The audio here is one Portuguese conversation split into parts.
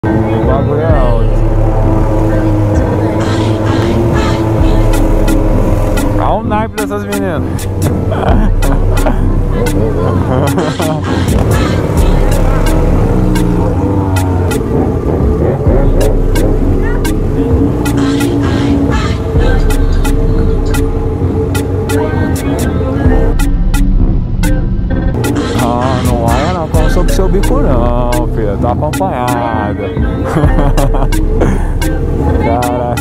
O bagulho é alto. Olha o naipe dessas meninas. Ah, não olha não, como sobre seu bico não, filho, tá acompanhada. Cara.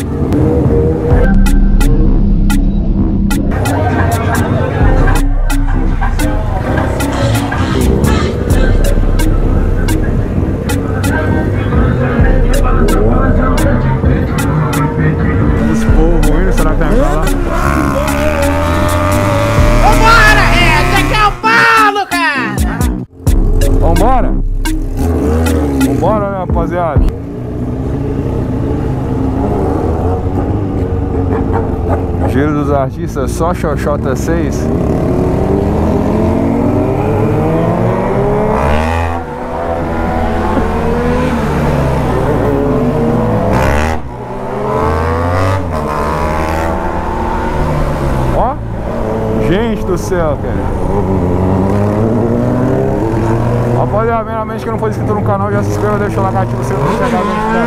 Os povos indo, será que vai pra lá? Vambora, esse aqui é o Paulo, cara! Vambora? Vambora, né, rapaziada? Giro dos artistas, só Xoxota 6. Ó, gente do céu, cara. Rapaziada, primeiramente, quem não for inscrito no canal, já se inscreva, deixa o like ativo, você não chegar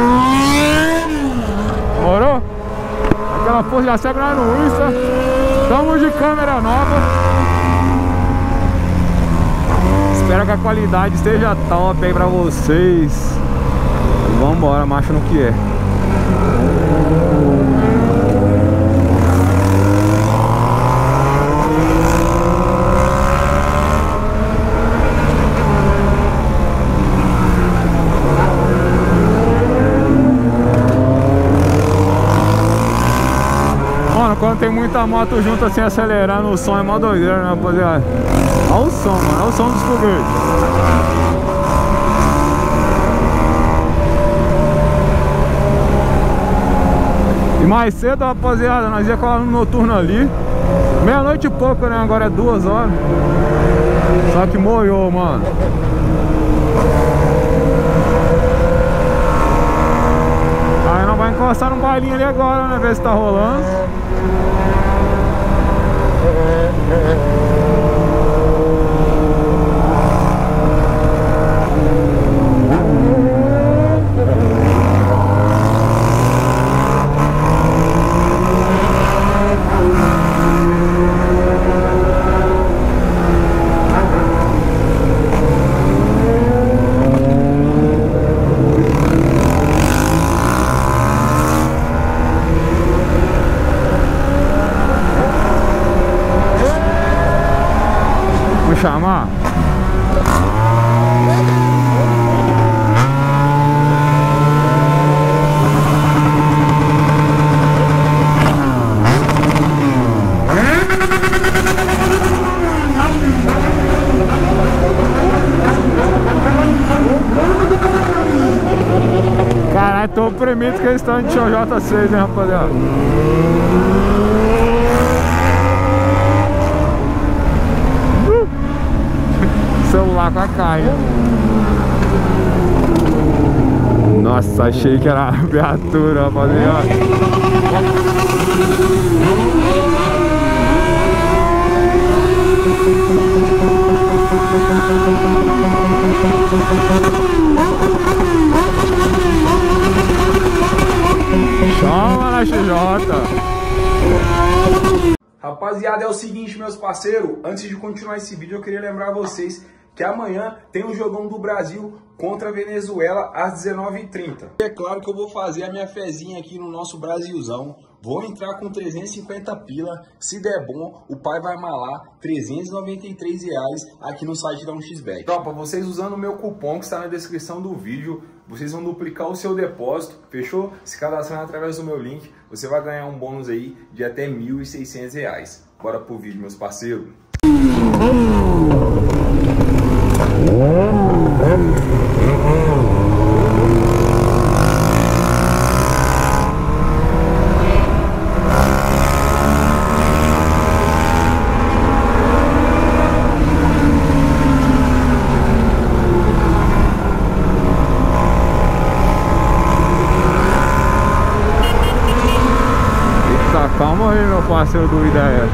no Morou? Aquela força, já segue lá no Insta. Estamos de câmera nova. Espero que a qualidade esteja top aí pra vocês. E vambora, macho no que é. Quando tem muita moto junto assim acelerando, o som é mó doideira, né, rapaziada? Olha o som, mano, olha o som dos foguetes. E mais cedo, rapaziada, nós ia colar no noturno ali. Meia-noite e pouco, né? Agora é 2 horas. Só que molhou, mano. Aí nós vamos encostar num bailinho ali agora, né? Ver se tá rolando. Chamar. Caralho, tô oprimido que eles estão de XJ6, né, rapaziada? Celular com a caia. Nossa, achei que era a viatura, rapaziada. Chama na XJ. Rapaziada, é o seguinte, meus parceiros, antes de continuar esse vídeo, eu queria lembrar vocês que amanhã tem um jogão do Brasil contra a Venezuela às 19h30. É claro que eu vou fazer a minha fezinha aqui no nosso Brasilzão. Vou entrar com 350 pila, se der bom, o pai vai malar R$393 aqui no site da 1xBet. Tropa, vocês usando o meu cupom que está na descrição do vídeo, vocês vão duplicar o seu depósito, fechou? Se cadastrando através do meu link, você vai ganhar um bônus aí de até R$1.600. Bora pro vídeo, meus parceiros. Calma aí, meu parceiro do Ideia.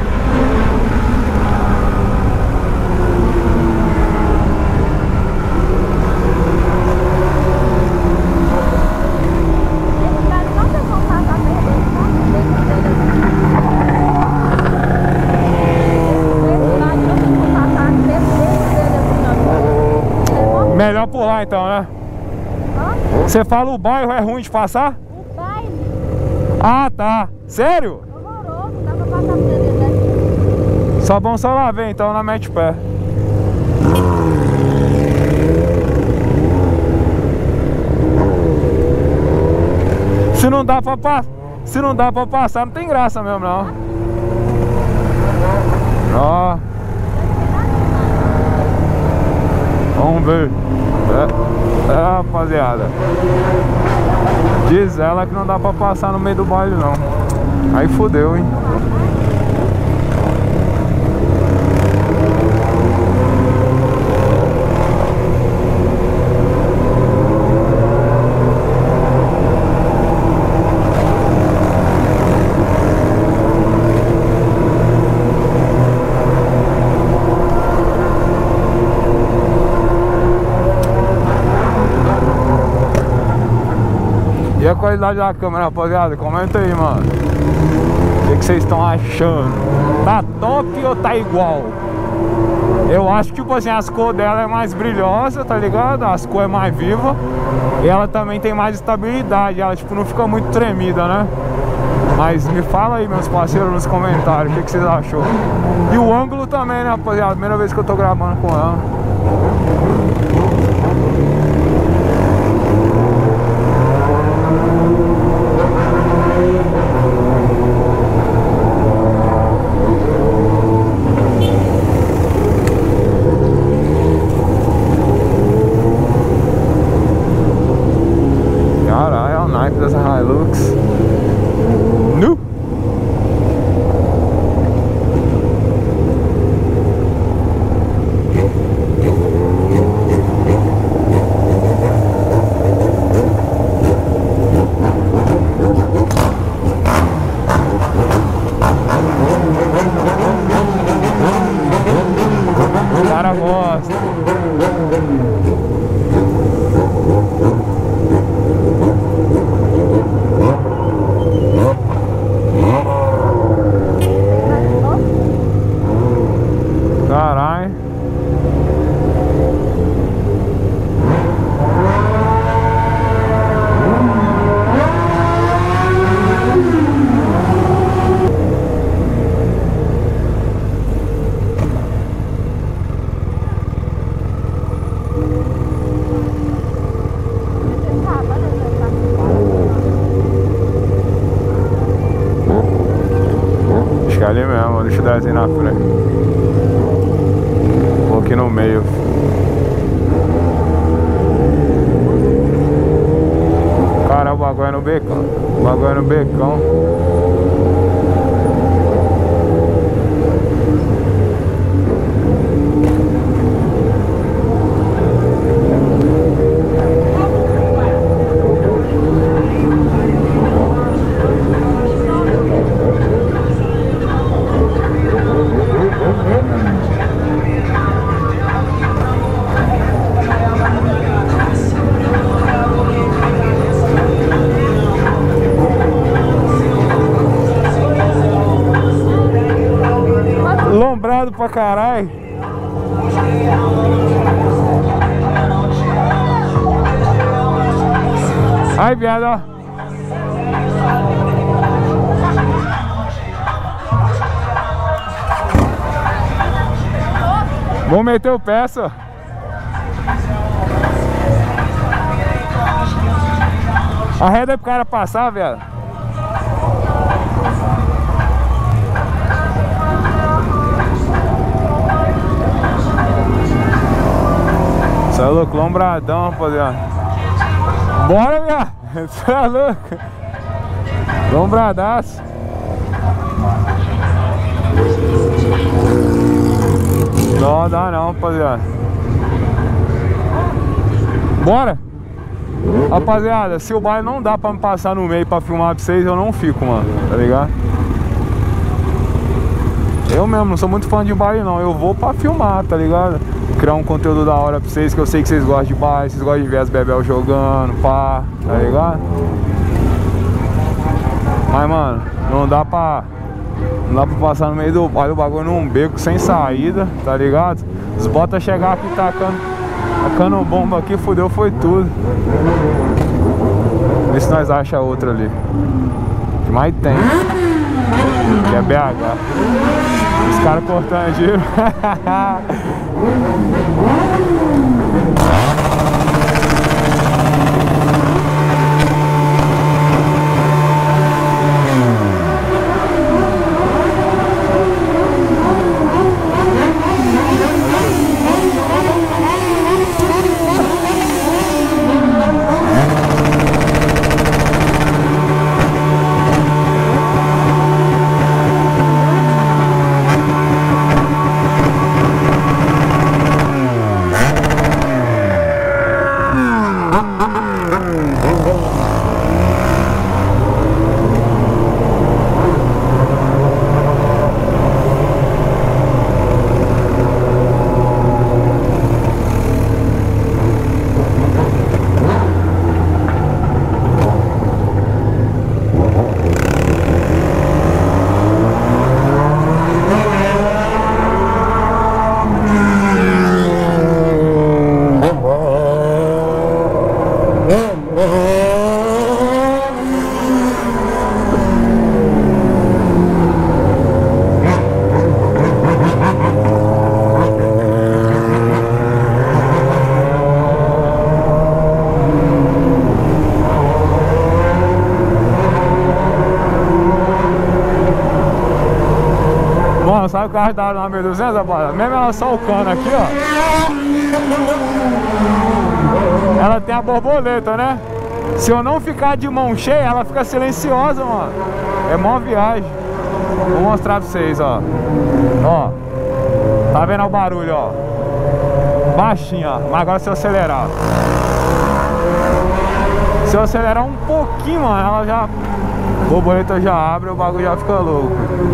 Melhor pular então, né? Você fala o bairro é ruim de passar? O bairro? Ah, tá. Sério? Horroroso, dá pra passar por ele daqui. Só bom só lá ver então, na mete pé. Se não dá pra passar, não tem graça mesmo não. Ó. Vamos ver. Rapaziada, diz ela que não dá pra passar no meio do baile não. Aí fodeu, hein. E a qualidade da câmera, rapaziada? Comenta aí, mano. O que vocês estão achando? Tá top ou tá igual? Eu acho que, tipo assim, as cores dela é mais brilhosa, tá ligado? As cores é mais viva. E ela também tem mais estabilidade. Ela, tipo, não fica muito tremida, né? Mas me fala aí, meus parceiros, nos comentários, o que vocês achou. E o ângulo também, né, rapaziada? Primeira vez que eu tô gravando com ela. Caralho, é o naipe dessa Hilux. Nu! O cara gosta. Caralho. Acho que é ali mesmo, deixa eu dar assim na frente. Vou aqui no meio. Cara, o bagulho é no becão. O bagulho é no becão. Lombrado pra caralho. Ai, viado, ó. Vou meter o pé, só. Arreda aí pro cara passar, viado. Você é louco, lombradão, rapaziada. Bora, viado. Você é louco. Lombradaço. Não dá não, rapaziada. Bora. Rapaziada, se o baile não dá pra me passar no meio pra filmar pra vocês, eu não fico, mano. Tá ligado? Eu mesmo não sou muito fã de baile não, eu vou pra filmar, tá ligado? Criar um conteúdo da hora pra vocês, que eu sei que vocês gostam de baile, vocês gostam de ver as bebel jogando, pá, tá ligado? Mas mano, não dá pra passar no meio do baile, o bagulho num beco sem saída, tá ligado? Os botas chegar aqui tacando bomba aqui, fudeu, foi tudo. Vê se nós achamos outra ali. O que mais tem? Que é BH. Os caras cortando giro. Sabe o carro da 1200, rapaz? Mesmo ela só o cano aqui, ó. Ela tem a borboleta, né? Se eu não ficar de mão cheia, ela fica silenciosa, mano. É mó viagem. Vou mostrar pra vocês, ó. Ó. Tá vendo o barulho, ó? Baixinho, ó. Mas agora se eu acelerar. Se eu acelerar um pouquinho, mano, ela já... A borboleta já abre, o bagulho já fica louco.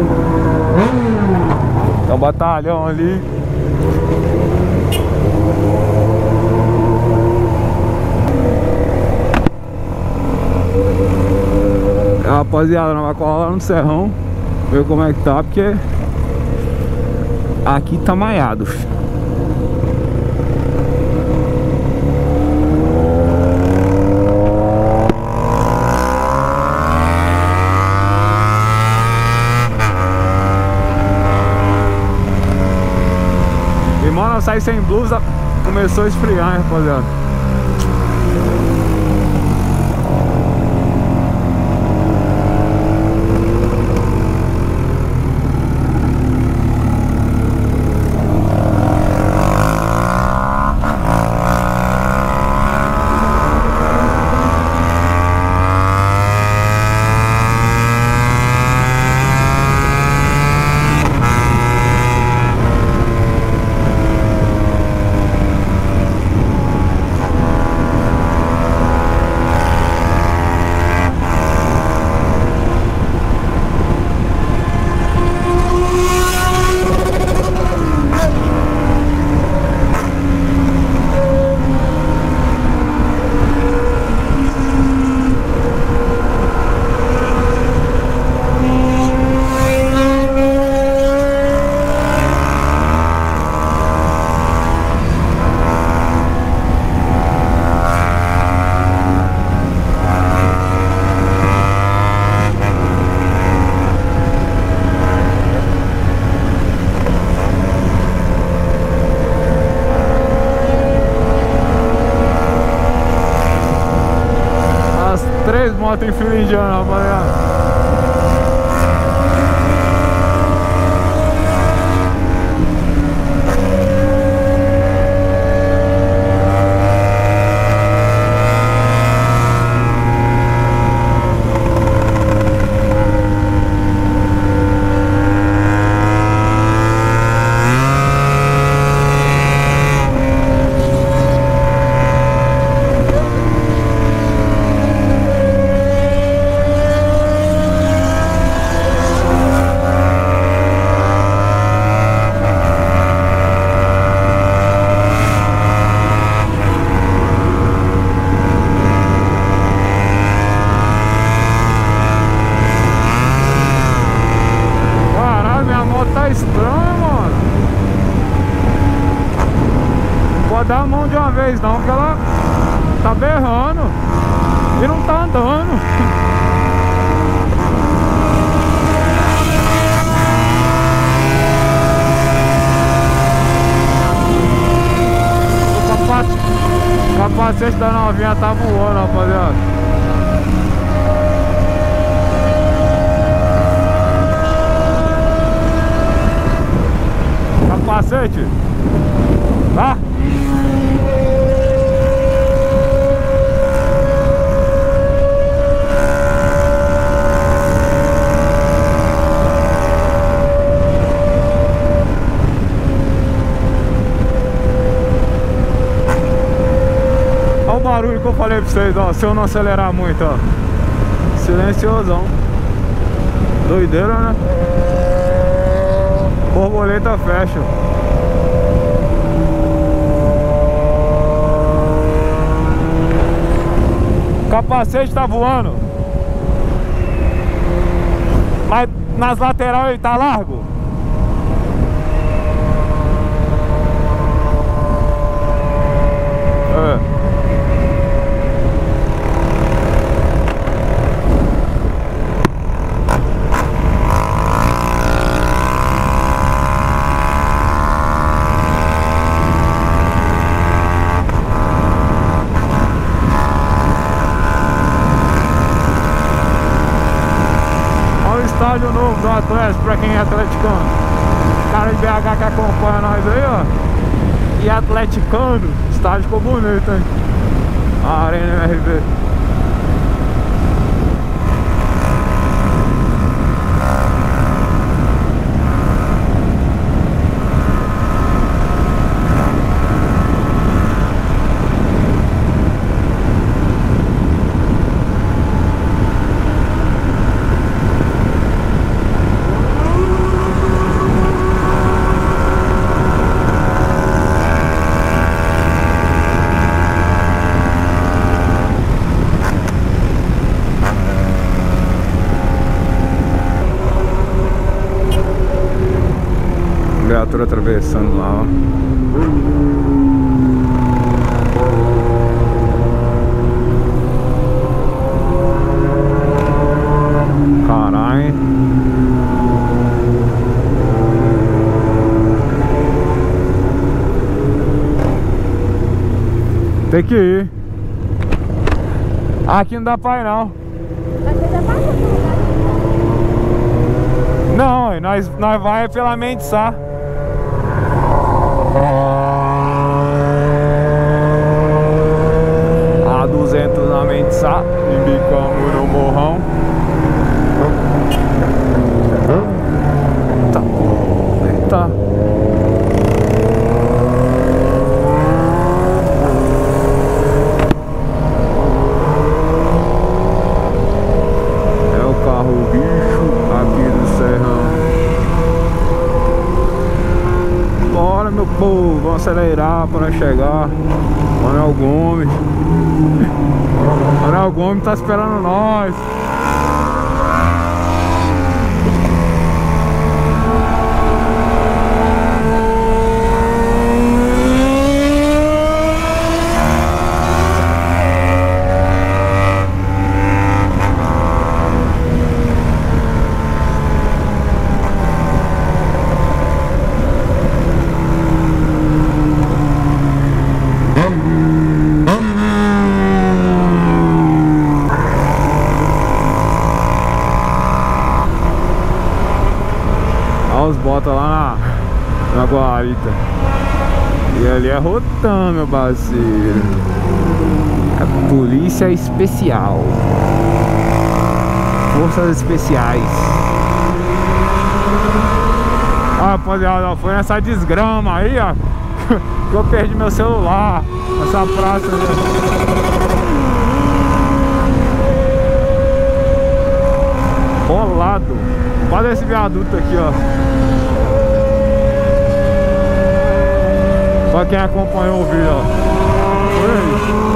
Tem um batalhão ali. Rapaziada, nós vamos colar lá no Serrão, ver como é que tá, porque aqui tá maiado. E mano, eu saí sem blusa, começou a esfriar, hein, rapaziada. Tem fila indiana, rapaziada. vocês não, porque ela tá berrando e não tá andando. O capacete da novinha tá voando, rapaziada. Capacete, tá? Olha o barulho que eu falei pra vocês, ó. Se eu não acelerar muito, ó. Silenciosão. Doideira, né? Borboleta fecha. O capacete tá voando, mas nas laterais ele tá largo. Estádio novo do Atlético, pra quem é atleticano. Cara de BH que acompanha nós aí, ó. E atleticano, o estádio ficou bonito, hein? A Arena MRV. Viatura atravessando lá, ó. Caralho. Tem que ir. Aqui não dá pra ir, não. Mas você já passou por lugar? Não, nós vai pela Mendesá. A 200 na Mendesá, embicamos no morrão. Eita. É o carro bicho aqui do Serrão. Bora, meu povo, vamos acelerar para chegar. Manuel Gomes. Manuel Gomes tá esperando nós. Os bota lá na guarita. E ali é Rotan, meu parceiro. É polícia especial. Forças especiais. Ah, rapaziada, foi nessa desgrama aí, ó, que eu perdi meu celular. Nessa praça bolado. Olha esse viaduto aqui, ó. Pra quem acompanhou o vídeo, ó. Olha aí.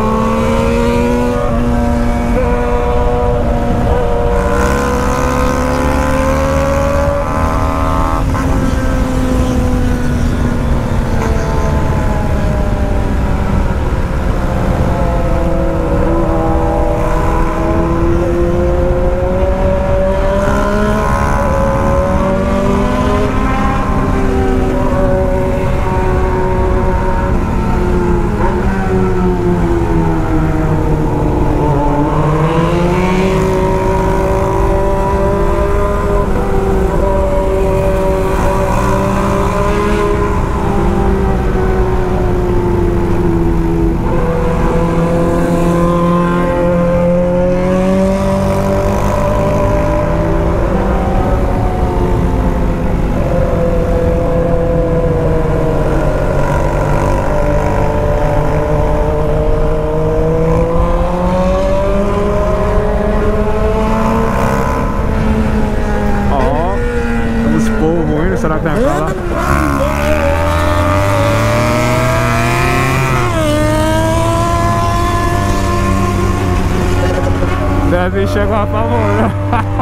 Deve chegar pra morrer.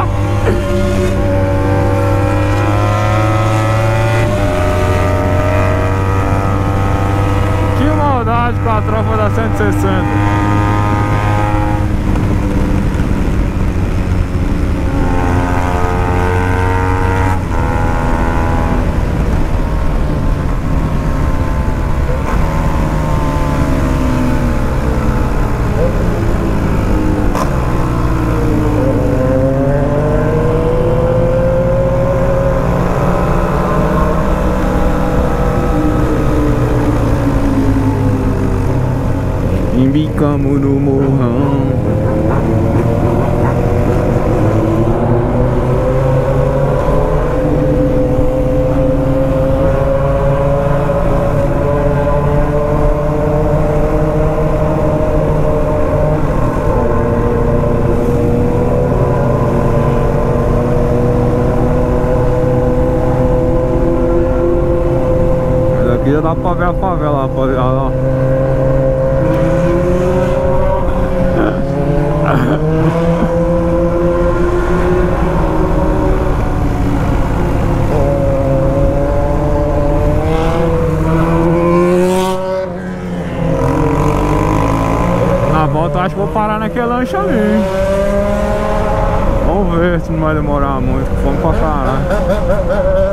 Que maldade com a tropa da 160. Embicamos no morrão. Mas aqui já dá pra ver a favela, rapaziada. Na volta eu acho que vou parar naquele lanche ali. Vamos ver se não vai demorar muito. Vamos pra caralho.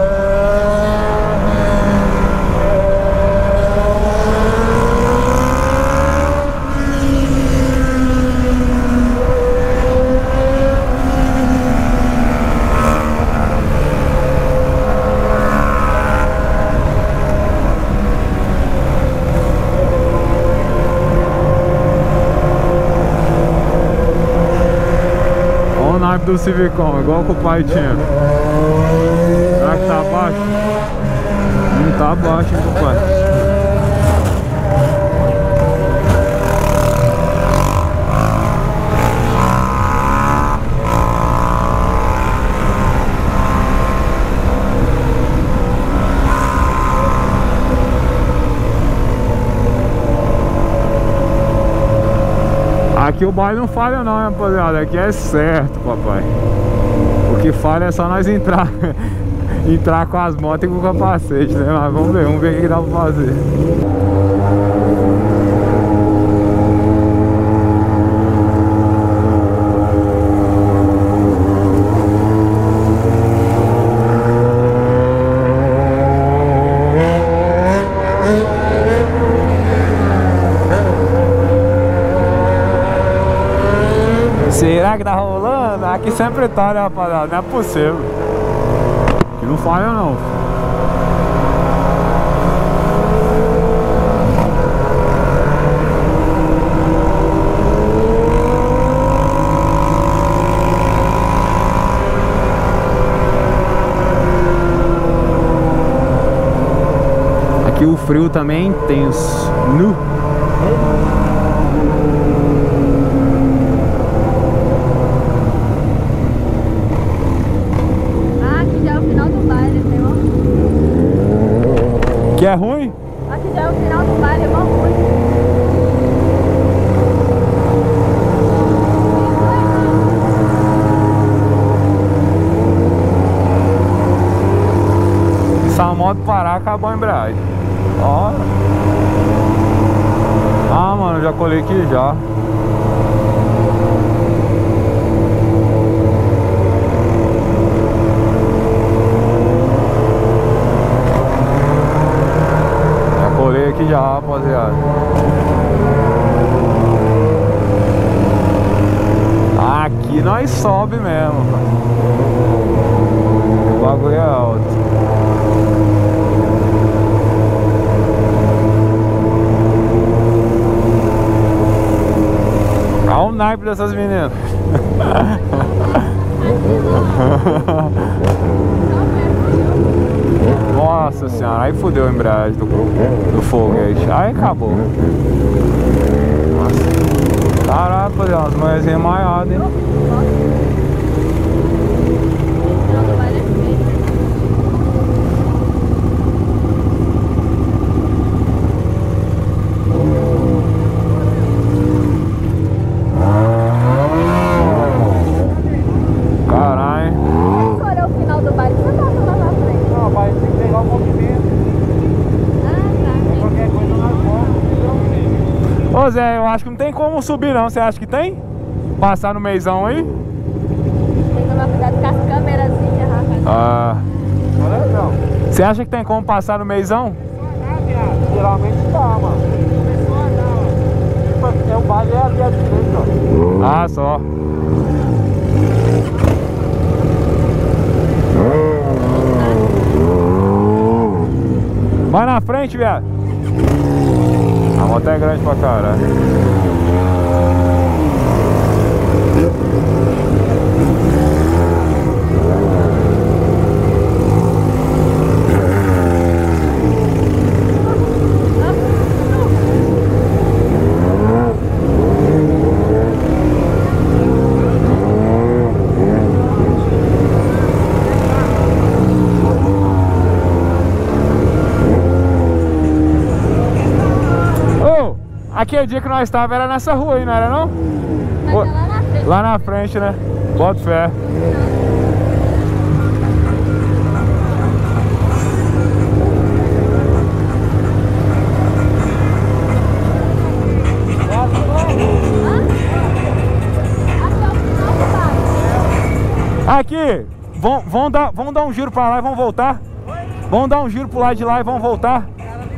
Do Civicão, igual que o pai tinha. Será que tá abaixo? Não tá abaixo, hein, pai. Aqui o baile não falha não, rapaziada. Aqui é certo, papai. O que falha é só nós entrar entrar com as motos e com o capacete, né? Mas vamos ver o que dá pra fazer. Será que tá rolando? Aqui sempre tá, né, rapaziada? Não é possível. Aqui não falha não. Aqui o frio também é intenso. Nu. Que é ruim? Aqui já é o final do baile, é mó ruim. Se a moto parar, acabou a embreagem. Ó. Ah, mano, já colei aqui já. Aqui já, rapaziada. Aqui nós sobe mesmo. O bagulho é alto. Olha o naipe dessas meninas. Nossa senhora, aí fudeu a embreagem do foguete. Aí acabou. Nossa. Caraca, rapaziada, as mulherzinhas maiadas, hein? Ô Zé, eu acho que não tem como subir não, você acha que tem? Passar no meizão aí? Tem que tomar cuidado com as câmerazinhas, rapaz. Ah. Você acha que tem como passar no meizão? Geralmente tá, mano. Começou a andar, ó. É o baile é ali à direita, ó. Ah, só. Vai na frente, viado. A moto é grande pra caralho. Aquele dia que nós estávamos era nessa rua aí, não era não? Mas é lá na frente. Lá na frente, né? Bota fé. Aqui, vão dar um giro pra lá e vão voltar. Vão dar um giro pro lado de lá e vão voltar.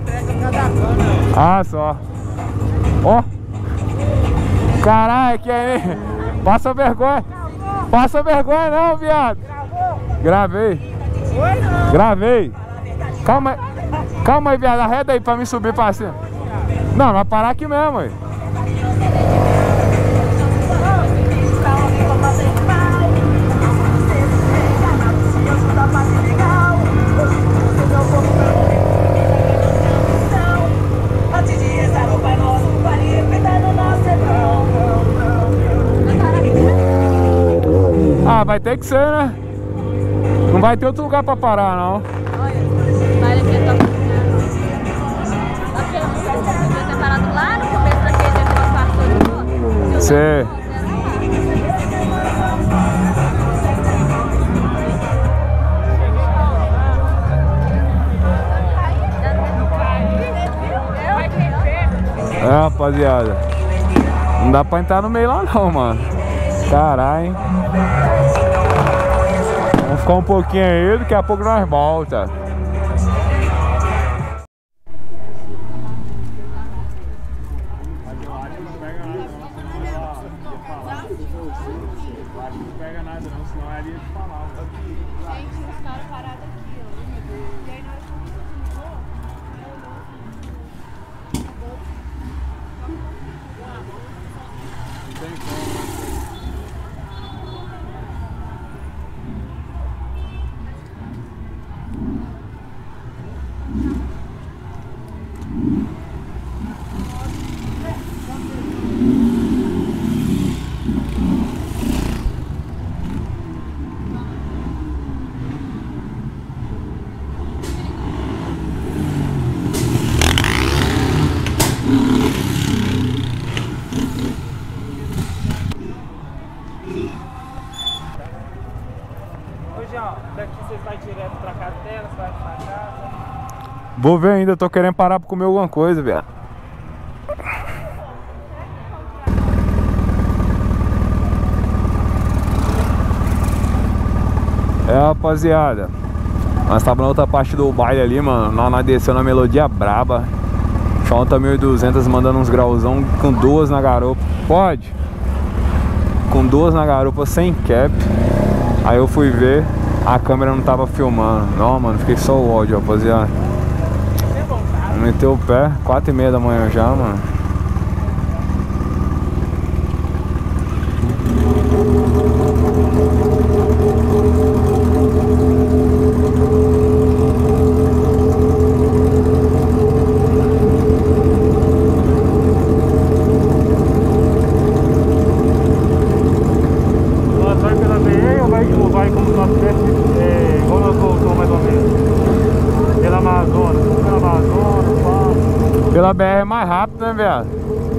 Ah, só. Ó. Caralho, que aí. Passa vergonha. Passa vergonha não, viado. Gravei. Gravei. Calma aí, viado. Arreda aí pra mim subir pra cima. Não, vai parar aqui mesmo, aí. Ah, vai ter que ser, né? Não vai ter outro lugar pra parar, não. Olha, vale aqui a tua eu devia ter parado lá no começo daquele dia que nós passou de boa. Sei. É, rapaziada. Não dá pra entrar no meio lá não, mano. Caralho. Vamos ficar um pouquinho aí, daqui a pouco nós volta. Daqui você vai direto pra Catela, você vai pra casa. Vou ver ainda, tô querendo parar pra comer alguma coisa, velho. É, rapaziada, nós tava na outra parte do baile ali, mano. Nós desceu na melodia braba. Falta 1200 mandando uns grauzão com duas na garupa. Pode? Com duas na garupa sem cap. Aí eu fui ver, a câmera não tava filmando. Não, mano, fiquei só o ódio, rapaziada. Meteu o pé, 4h30 da manhã já, mano. Pela BR é mais rápido, né, viado?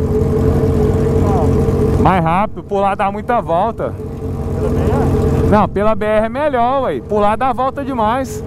Mais rápido, por lá dá muita volta. Não, pela BR é melhor, ué. Por lá dá volta demais.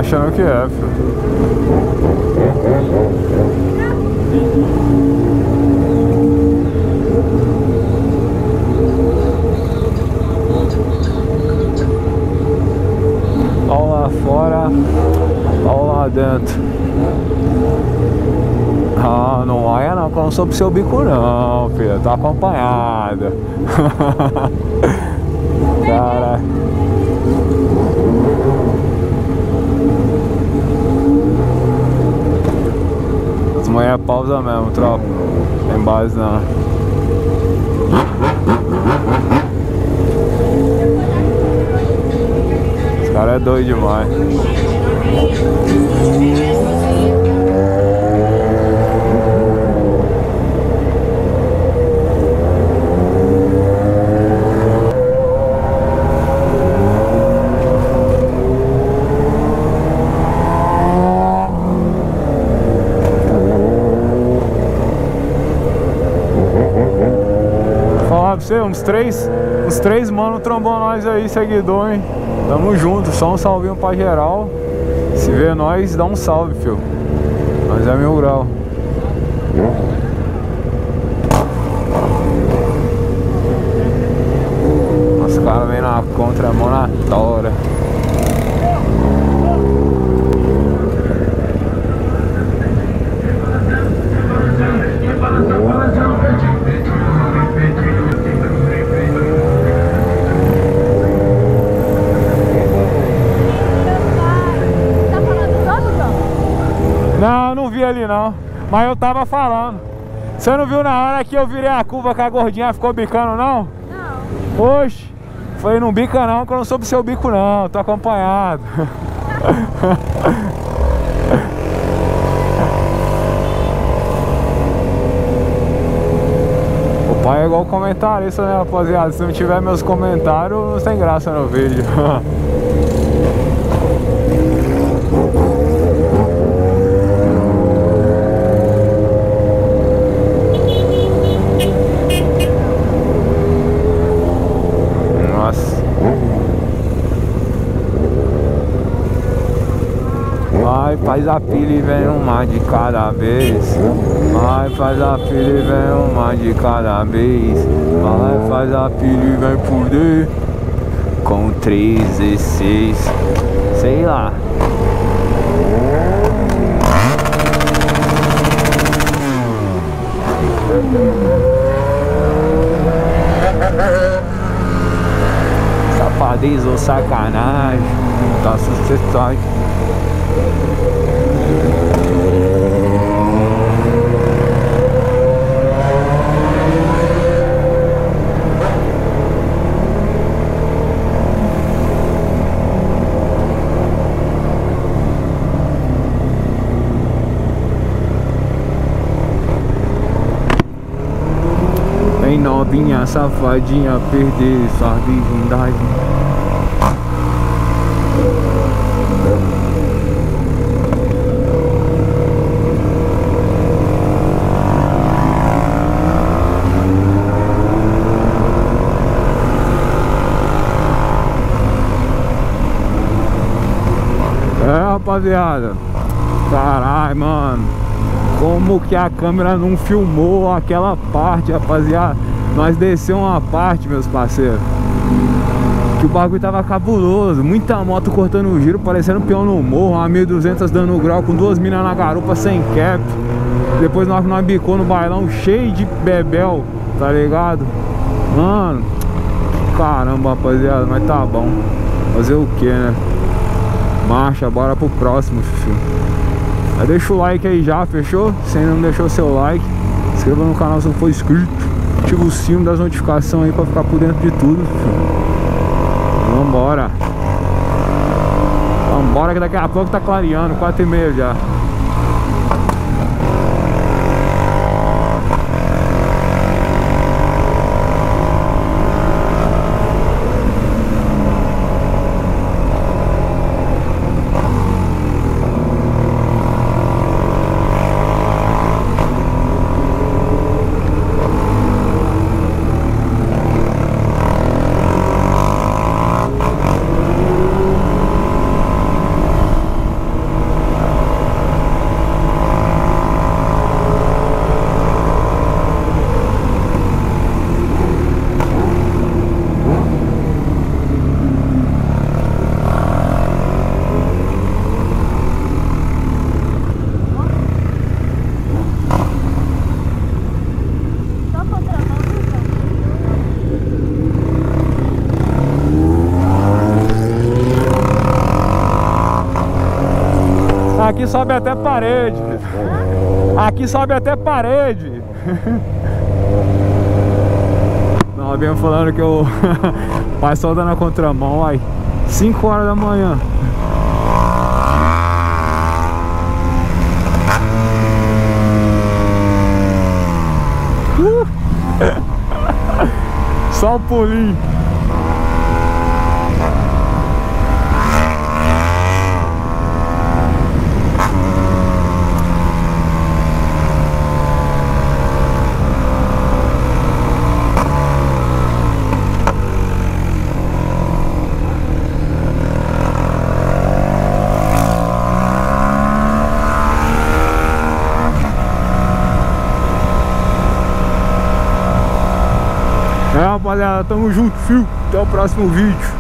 achando que é, filho. Olha lá fora, olha lá dentro. Ah, não olha não, que eu não sou pro seu bico não, filho. Tá acompanhada. Cara. As mulheres pausa mesmo, tropa. Tem base não. Esse cara é doido demais. Uns três mano trombou nós aí, seguidor, hein? Tamo junto, só um salvinho pra geral. Se vê nós, dá um salve, filho. Nós é 1000 grau. Os caras vêm na contramão na tora. Não, não vi ali não, mas eu tava falando. Você não viu na hora que eu virei a curva que a gordinha ficou bicando não? Não. Oxe, falei não bica não, que eu não sou pro seu bico não, tô acompanhado. O pai é igual comentarista, né, rapaziada? Se não tiver meus comentários, não tem graça no vídeo. Vai, faz a pilha e vem uma de cada vez. Vai, faz a pilha e vem uma de cada vez. Vai, faz a pilha e vem por dentro. Com 3 e 6. Sei lá. Safadez ou sacanagem. Tá sucesso. Vem novinha, safadinha, perder sua virgindade. Rapaziada, caralho, mano, como que a câmera não filmou aquela parte, rapaziada? Nós descemos uma parte, meus parceiros, que o bagulho tava cabuloso, muita moto cortando o giro, parecendo um peão no morro, uma 1200 dando grau com 2 minas na garupa sem cap. Depois nós bicou no bailão cheio de bebel, tá ligado? Mano, caramba, rapaziada, mas tá bom. Fazer o que, né? Marcha, bora pro próximo, filho. Aí deixa o like aí já, fechou? Se ainda não deixou seu like, se inscreva no canal se não for inscrito. Ativa o sino das notificações aí pra ficar por dentro de tudo, filho. Vambora. Vambora que daqui a pouco tá clareando, 4h30 já. Aqui sobe até parede. Aqui sobe até parede. Não, vinha falando que o pai só dando a contramão, aí 5 horas da manhã. Só o pulinho. É, rapaziada, tamo junto, fio. Até o próximo vídeo.